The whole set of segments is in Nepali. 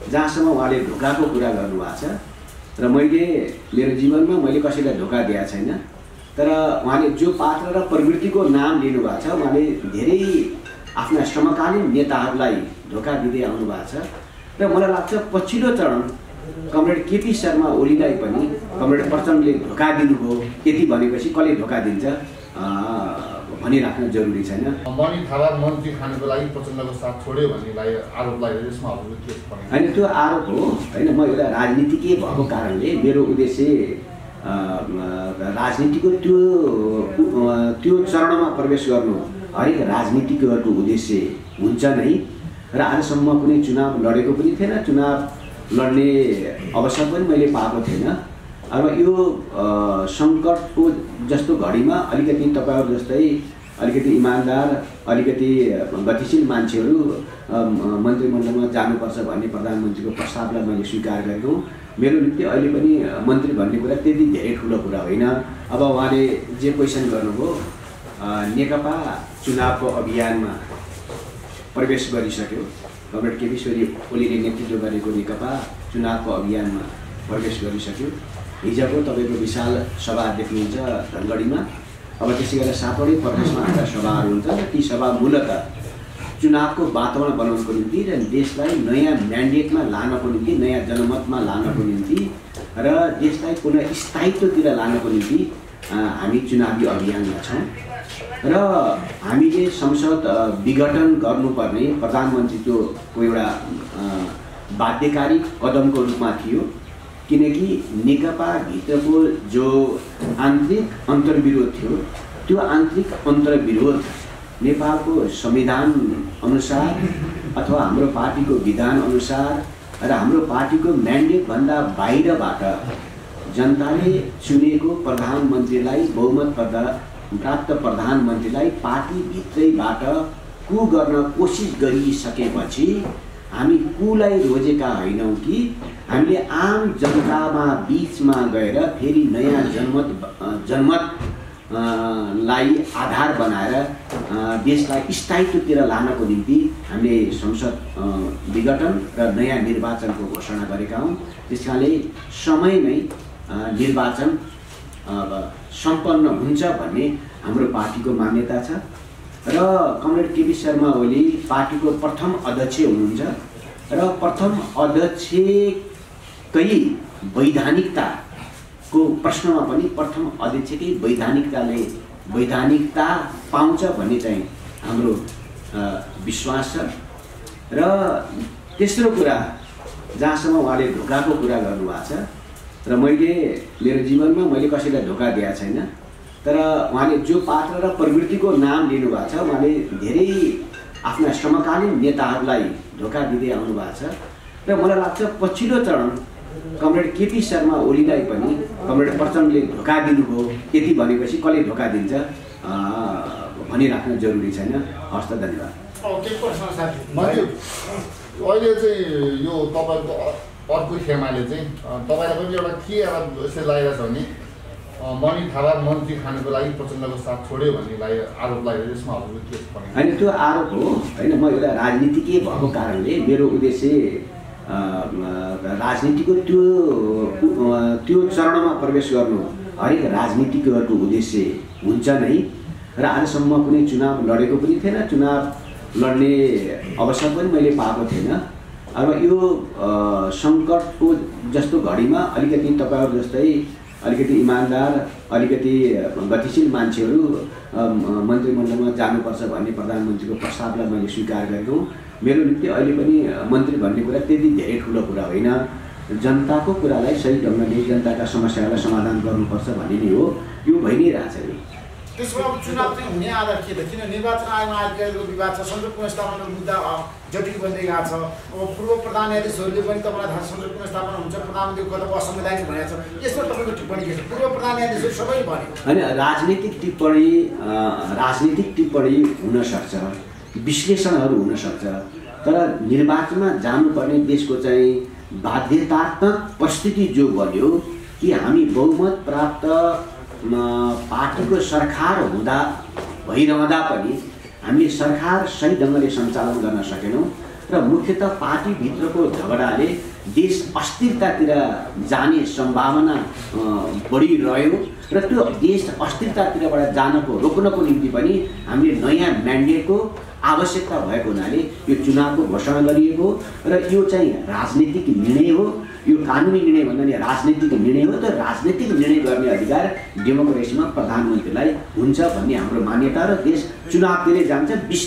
जहाँसम्म उहाँले धोकाको कुरा गर्नुभएको छ र मैले मेरो जीवनमा मैले कसैलाई धोका दिएको छैन, तर उहाँले जो पात्र र प्रवृत्तिको नाम लिनुभएको छ, उहाँले धेरै आफ्ना समकालीन नेताहरूलाई धोका दिँदै आउनु भएको छ र मलाई लाग्छ पछिल्लो चरण कमरेड केपी शर्मा ओलीलाई पनि कमरेड प्रचण्डले धोका दिनुभयो। यति भनेपछि कसले धोका दिन्छ भनिराख्न जरुरी छैन। मणि थापा मन्त्री खानको लागि प्रचण्डको साथ छोड्यो भन्नेलाई आरोपलाई यसमा हजुरले के भन्नुहुन्छ? होइन, त्यो आरोप हो होइन। म एउटा राजनीतिज्ञ भएको कारणले मेरो उद्देश्य राजनीतिको त्यो चरणमा प्रवेश गर्नु हरेक राजनीतिज्ञहरूको उद्देश्य हुन्छ नै। र आजसम्म कुनै चुनाव लडेको पनि थिएन, चुनाव लड्ने अवसर पनि मैले पाएको थिएन। अब यो सङ्कटको जस्तो घडीमा अलिकति तपाईँहरू जस्तै अलिकति इमान्दार, अलिकति गतिशील मान्छेहरू मन्त्रीमण्डलमा जानुपर्छ भन्ने प्रधानमन्त्रीको प्रस्तावलाई मैले स्वीकार गरेको हुँ। मेरो निम्ति अहिले पनि मन्त्री भन्ने कुरा त्यति धेरै ठुलो कुरा होइन। अब उहाँले जे क्वेसन गर्नुभयो, नेकपा चुनावको अभियानमा प्रवेश गरिसक्यो। कमरेड केपी ओलीले नेतृत्व गरेको नेकपा चुनावको अभियानमा प्रवेश गरिसक्यो। हिजोको तपाईँको विशाल सभा देख्नुहुन्छ धनगढीमा। अब त्यसै गरेर सातवटै प्रदेशमा हाम्रा सभाहरू हुन्छन् र ती सभा मूलतः चुनावको वातावरण बनाउनको निम्ति र देशलाई नयाँ म्यान्डेटमा लानको निम्ति, नयाँ जनमतमा लानको निम्ति र देशलाई पुनः स्थायित्वतिर लानको निम्ति हामी चुनावी अभियानमा छौँ। र हामीले संसद विघटन गर्नुपर्ने प्रधानमन्त्रीको एउटा बाध्यकारी कदमको रूपमा थियो, किनकि नेकपाभित्रको जो आन्तरिक अन्तर्विरोध थियो, त्यो आन्तरिक अन्तर्विरोध नेपालको संविधान अनुसार अथवा हाम्रो पार्टीको विधान अनुसार र हाम्रो पार्टीको म्यान्डेटभन्दा बाहिरबाट जनताले चुनेको प्रधानमन्त्रीलाई, बहुमत प्राप्त प्रधानमन्त्रीलाई पार्टीभित्रैबाट कु गर्न कोसिस गरिसकेपछि हामी कुलाई रोजेका होइनौँ कि हामीले आम जनतामा बीचमा गएर फेरि नयाँ जनमतलाई आधार बनाएर देशलाई स्थायित्वतिर लानको निम्ति हामीले संसद विघटन र नयाँ निर्वाचनको घोषणा गरेका हौँ। त्यसकारणले समयमै निर्वाचन सम्पन्न हुन्छ भन्ने हाम्रो पार्टीको मान्यता छ। र कमरेड केपी शर्मा ओली पार्टीको प्रथम अध्यक्ष हुनुहुन्छ र प्रथम अध्यक्षकै वैधानिकताको प्रश्नमा पनि प्रथम अध्यक्षकै वैधानिकता पाउँछ भन्ने चाहिँ हाम्रो विश्वास छ। र तेस्रो कुरा, जहाँसम्म उहाँले धोकाको कुरा गर्नुभएको छ र मैले मेरो जीवनमा मैले कसैलाई धोका दिएको छैन, तर उहाँले जो पात्र र प्रवृत्तिको नाम लिनुभएको छ, उहाँले धेरै आफ्ना समकालीन नेताहरूलाई धोका दिँदै आउनु भएको छ र मलाई लाग्छ पछिल्लो चरण कमरेड केपी शर्मा ओलीलाई पनि कमरेड प्रचण्डले धोका दिनुभयो। यति भनेपछि कसले धोका दिन्छ भनिराख्न जरुरी छैन। हस्त धन्यवाद। अहिले चाहिँ यो तपाईँको अर्को खेमाले चाहिँ तपाईँलाई पनि एउटा के यसरी लागेको छ भने मणि थापा मन्त्री खानको लागि प्रचण्डको साथ छोड्यो भन्नेलाई आरोपलाई यसमा हजुरले के भन्नुहुन्छ? होइन, त्यो आरोप हो होइन। म एउटा राजनीतिज्ञ भएको कारणले मेरो उद्देश्य राजनीतिको त्यो चरणमा प्रवेश गर्नु हरेक राजनीतिज्ञहरूको उद्देश्य हुन्छ नै। र आजसम्म कुनै चुनाव लडेको पनि थिएन, चुनाव लड्ने अवसर पनि मैले पाएको थिएन। अब यो सङ्कटको जस्तो घडीमा अलिकति तपाईँहरू जस्तै अलिकति इमान्दार, अलिकति गतिशील मान्छेहरू मन्त्रीमण्डलमा जानुपर्छ भन्ने प्रधानमन्त्रीको प्रस्तावलाई मैले स्वीकार गरेको हुँ। मेरो निम्ति अहिले पनि मन्त्री भन्ने कुरा त्यति धेरै ठुलो कुरा होइन। जनताको कुरालाई सही ढङ्गले, जनताका समस्याहरूलाई समाधान गर्नुपर्छ भन्ने नै हो। यो भइ नै रहेछ नि। त्यसमा अब चुनाव चाहिँ हुने आधार के त? किन निर्वाचन आयोगमा आइरहेको विवाद छ, संसद पुनर्स्थापना मुद्दा जटिल बन्दै गएको छ। अब पूर्व प्रधान न्यायाधीशहरूले पनि तपाईँलाई थाहा छ संसद पुनर्स्थापना हुन्छ, प्रधानमन्त्रीको कदम असंवैधानिक भनेको छ। यसमा तपाईँको टिप्पणी के छ? पूर्व प्रधान न्यायाधीशहरू सबै भने होइन, राजनीतिक टिप्पणी हुनसक्छ, विश्लेषणहरू हुनसक्छ, तर निर्वाचनमा जानुपर्ने देशको चाहिँ बाध्यतात्मक परिस्थिति जो बन्यो कि हामी बहुमत प्राप्त पार्टीको सरकार भइरहँदा पनि हामीले सरकार सही ढङ्गले सञ्चालन गर्न सकेनौँ र मुख्यतः पार्टीभित्रको झगडाले देश अस्थिरतातिर जाने सम्भावना बढिरह्यो र त्यो देश अस्थिरतातिरबाट जानको रोक्नको निम्ति पनि हामीले नयाँ म्यान्डेटको आवश्यकता भएको हुनाले यो चुनावको घोषणा गरिएको र यो चाहिँ राजनीतिक निर्णय हो। यो कानुनी निर्णय भन्दा नि राजनीतिक निर्णय हो। त राजनीतिक निर्णय गर्ने अधिकार डेमोक्रेसीमा प्रधानमन्त्रीलाई हुन्छ भन्ने हाम्रो मान्यता र देश चुनावतिर जान्छ।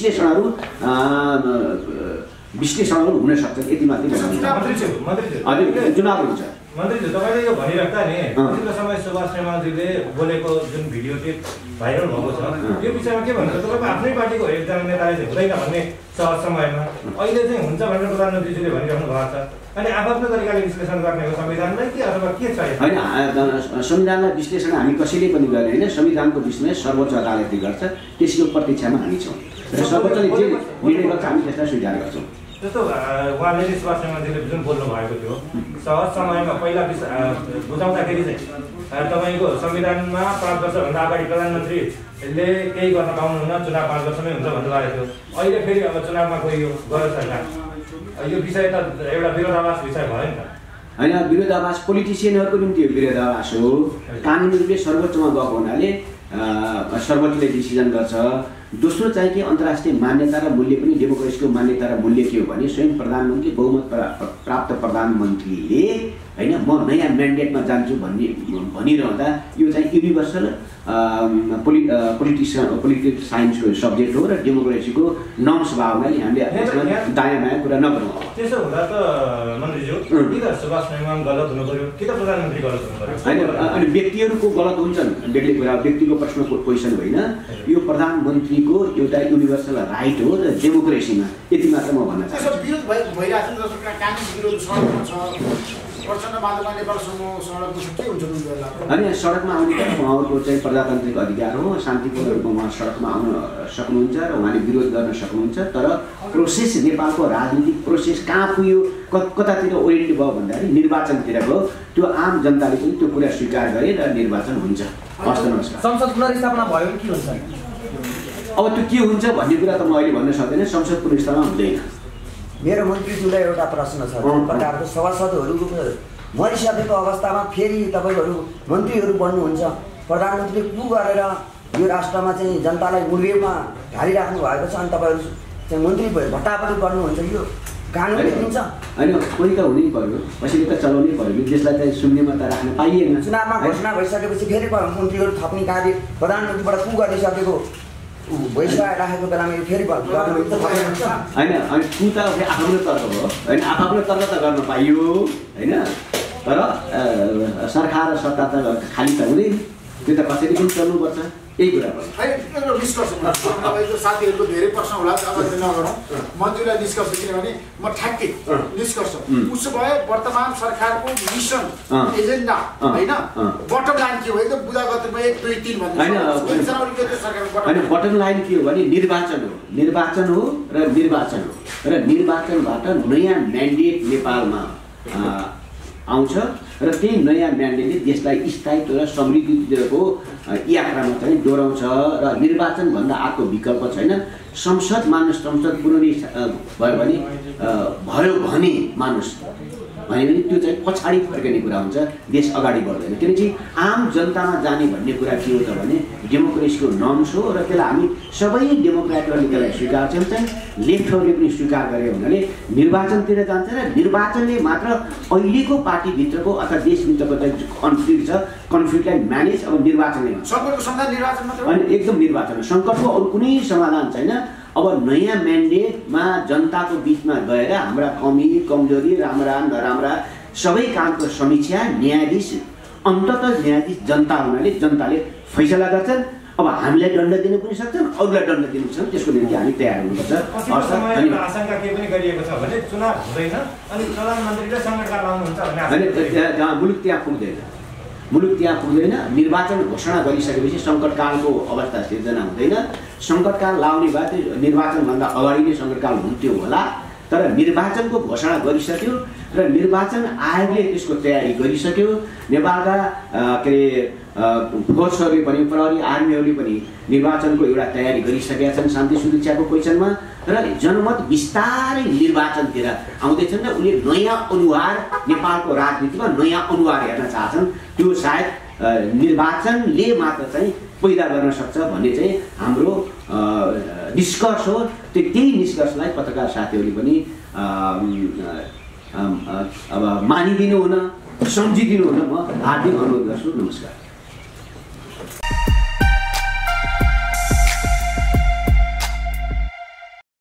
विश्लेषणहरू हुन सक्छन् यति मात्रै हजुर चुनाव हुन्छ। मन्त्रीज्यू तपाईँले यो भनिराख्दा नि पछिल्लो समय सुभाष नेमालजीले बोलेको जुन भिडियो टेप भाइरल भएको छ यो विषयमा के भन्नुहुन्छ? तपाईँको आफ्नै पार्टीको एकजना नेताले चाहिँ हुँदैन भन्ने सहज समयमा अहिले चाहिँ हुन्छ भनेर प्रधानमन्त्रीजीले भनिराख्नु भएको छ। अनि आफ्नो तरिकाले विश्लेषण गर्ने संविधानलाई के अथवा के छ? होइन, संविधानलाई विश्लेषण हामी कसैले पनि गर्ने होइन। संविधानको विषयमा सर्वोच्च अदालतले गर्छ, त्यसको प्रतीक्षामा हामी छौँ र सर्वोच्चले जे निर्णय गर्छ हामी त्यसलाई स्वीकार गर्छौँ। जस्तो उहाँले सुभाष नेमालजीले जुन बोल्नु भएको थियो सहज समयमा पहिला बुझाउँदाखेरि चाहिँ तपाईँको संविधानमा 5 वर्षभन्दा अगाडि प्रधानमन्त्रीले केही गर्न पाउनुहुन्न, चुनाव 5 वर्षमै हुन्छ भन्नुभएको थियो। अहिले फेरि अब चुनावमा गयो सरकार, यो विषय त एउटा विरोधाभास विषय भयो नि त होइन। विरोधाभास पोलिटिसियनहरूको निम्ति यो विरोधाभास हो। कानुनी रूपले सर्वोच्चमा गएको हुनाले सर्वोच्चले डिसिजन गर्छ। दोस्रो चाहिँ के अन्तर्राष्ट्रिय मान्यता र मूल्य पनि डेमोक्रेसीको मान्यता र मूल्य के हो भने स्वयं प्रधानमन्त्री बहुमत प्राप्त प्रधानमन्त्रीले होइन म नयाँ म्यान्डेटमा जान्छु भनिरहँदा यो चाहिँ युनिभर्सल पोलिटिकल साइन्सको सब्जेक्ट हो र डेमोक्रेसीको नर्म्स भयो हुनाले हामीले दायाँ बायाँ कुरा नगरौँ। त्यसो हुँदा त मन्त्रीज्यू कि त सुभाष नेमाल गलत हुनु पर्यो कि त प्रधानमन्त्री गलत हुनु पर्यो? होइन, अनि व्यक्तिहरूको गलत हुन्छन्, बेग्लै कुरा व्यक्तिको प्रश्नको क्वेसन होइन। यो प्रधानमन्त्रीको एउटा युनिभर्सल राइट हो र डेमोक्रेसीमा यति मात्र म भन्न चाहन्छु। विरोध भइरहेको छ जस्तो कानुन विरोध सडकमा छ, प्रचण्ड माधवमा नेपाल समूह सडकमा के हुन्छ? अनि सडकमा आउने उहाँहरूको चाहिँ प्रजातान्त्रिक अधिकार हो, शान्तिपूर्ण रूपमा उहाँ सडकमा आउन सक्नुहुन्छ र उहाँले विरोध गर्न सक्नुहुन्छ। तर प्रोसेस नेपालको राजनीतिक प्रोसेस कहाँ पुग्यो, कतातिर ओरिएन्ट भयो भन्दाखेरि निर्वाचनतिर गयो। त्यो आम जनताले पनि त्यो कुरा स्वीकार गरे र निर्वाचन हुन्छ। हस् त, नमस्कार। संसद पुनर्स्थापना भयो के हुन्छ? अब त्यो के हुन्छ भन्ने कुरा त म अहिले भन्न सक्दैन। संसद पुनर्स्थापना हुँदैन। मेरो मन्त्रीज्यूलाई एउटा प्रश्न छ। जुन प्रकारको सभासदहरू मरिसकेको अवस्थामा फेरि तपाईँहरू मन्त्रीहरू बन्नुहुन्छ, प्रधानमन्त्रीले कु गरेर यो राष्ट्रमा चाहिँ जनतालाई मुर्गेमा ढालिराख्नु भएको छ अनि तपाईँहरू चाहिँ मन्त्री भट्टापट्टि गर्नुहुन्छ, यो कानुनले दिन्छ? होइन, कोही त हुनै पर्यो, कसैले त चलाउनै पर्यो। देशलाई चाहिँ शून्यमा त राख्न पाइएन। चुनावमा घोषणा भइसकेपछि फेरि मन्त्रीहरू थप्ने कार्य प्रधानमन्त्रीबाट कु गरिसकेको भइसकेको बेलामा यो फेरि होइन। अनि कु त आफ्नो तर्फ हो होइन, आफ्नो तर्फ त गर्न पाइयो होइन। तर सरकार र सत्ता त खाली त हुँदैन, त्यो त कसरी पनि चल्नुपर्छ। यही कुरा भयो। एउटा निष्कर्ष तपाईँको साथीहरूको धेरै प्रश्न होला, अब नगरौँ। मन्त्रीलाई निष्कर्ष किनभने म ठ्याक्कै निष्कर्ष उसो भए वर्तमान सरकारको मिसन एजेन्डा होइन बटम लाइन के हो? एकदम बुझागतमा 1 2 3 होइन, बटम लाइन के हो भने निर्वाचन हो र निर्वाचनबाट नयाँ म्यान्डेट नेपालमा आउँछ र त्यही नयाँ म्यान्डेटले देशलाई स्थायित्व र समृद्धितिरको यात्रामा चाहिँ डोराउँछ र निर्वाचनभन्दा अर्को विकल्प छैन। संसद मानुस संसद पुर्याउने भयो भने मानुस भने त्यो चाहिँ पछाडि फर्किने कुरा हुन्छ, देश अगाडि बढ्दैन। किनकि आम जनतामा जाने भन्ने कुरा के हो त भने डेमोक्रेसीको नर्म्स हो र त्यसलाई हामी सबै डेमोक्रेटहरूले त्यसलाई स्वीकार गर्छन्, लेफ्टहरूले पनि स्वीकार गरे हुनाले निर्वाचनतिर जान्छ र निर्वाचनले मात्र अहिलेको पार्टीभित्रको अथवा देशभित्रको चाहिँ कन्फ्लिक्ट छ, कन्फ्लिक्टलाई म्यानेज अब निर्वाचनले अनि एकदम निर्वाचन सङ्कटको अरू कुनै समाधान छैन। अब नयाँ म्यान्डेटमा जनताको बिचमा गएर हाम्रा कमी कमजोरी राम्रा नराम्रा सबै कामको समीक्षा न्यायाधीश अन्ततः न्यायाधीश जनता हुनाले जनताले फैसला गर्छन्। अब हामीलाई दण्ड दिनु पनि सक्छन्, अरूलाई दण्ड दिनु सक्छन्, त्यसको निम्ति हामी तयार हुनुपर्छ। आशंका के पनि गरिएको छ भने चुनाव हुँदैन अनि प्रधानमन्त्रीले सङ्कटकाल लाउनुहुन्छ भन्ने जहाँ मुलुक त्यहाँ पुग्दैन। निर्वाचन घोषणा गरिसकेपछि सङ्कटकालको अवस्था सिर्जना हुँदैन। सङ्कटकाल लाउने भए त्यो निर्वाचनभन्दा अगाडि नै सङ्कटकाल हुन्थ्यो होला, तर निर्वाचनको घोषणा गरिसक्यो र र निर्वाचन आयोगले त्यसको तयारी गरिसक्यो। नेपालका के अरे फोर्सहरूले पनि प्रहरी आर्मीहरूले पनि निर्वाचनको एउटा तयारी गरिसकेका छन् शान्ति सुरक्षाको क्वेसनमा र जनमत बिस्तारै निर्वाचनतिर आउँदैछन् र उनले नयाँ अनुहार नेपालको राजनीतिमा नयाँ अनुहार हेर्न चाहछन्। त्यो सायद निर्वाचनले मात्र चाहिँ पैदा गर्न सक्छ भन्ने चाहिँ हाम्रो निष्कर्ष हो। त्यही निष्कर्षलाई पत्रकार साथीहरूले पनि अब मानिदिनु हुन, सम्झिदिनु हुन म हार्दिक अनुरोध गर्छु। नमस्कार।